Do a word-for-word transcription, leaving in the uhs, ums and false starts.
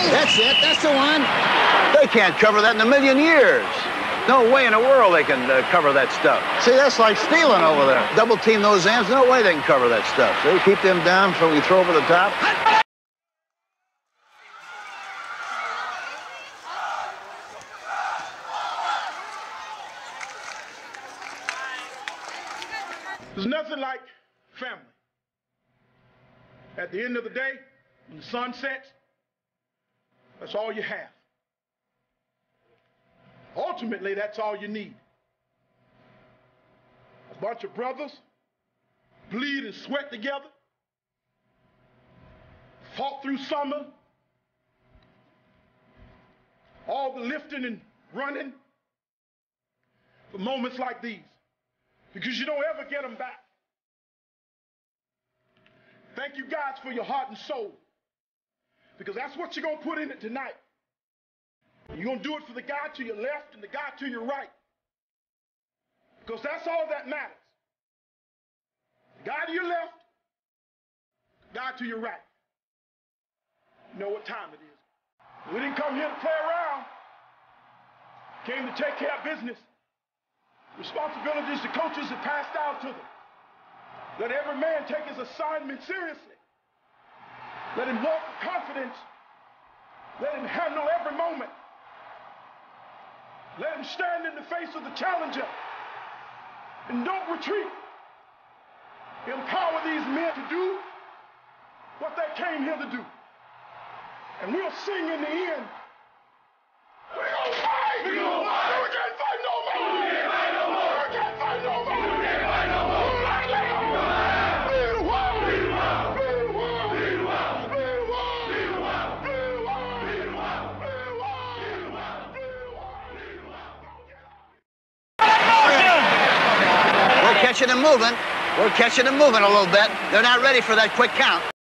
That's it. That's the one. They can't cover that in a million years. No way in the world they can uh, cover that stuff. See, that's like stealing over there. Double team those ends. No way they can cover that stuff. See, keep them down before we throw over the top. There's nothing like family. At the end of the day, when the sun sets, that's all you have. Ultimately, that's all you need. A bunch of brothers bleed and sweat together, fought through summer, all the lifting and running for moments like these, because you don't ever get them back. Thank you guys for your heart and soul, because that's what you're going to put in it tonight. You're going to do it for the guy to your left and the guy to your right, because that's all that matters. The guy to your left, the guy to your right. You know what time it is. We didn't come here to play around. Came to take care of business. Responsibilities the coaches have passed down to them. Let every man take his assignment seriously. Let him walk with confidence. Let him handle every moment. Let him stand in the face of the challenger. And don't retreat. Empower these men to do what they came here to do. And we'll sing in the end. We're gonna fight! We're gonna fight! We can't fight no more! We can't fight no more! We can't fight no more! We can't fight no more! We're catching them moving. We're catching them moving a little bit. They're not ready for that quick count.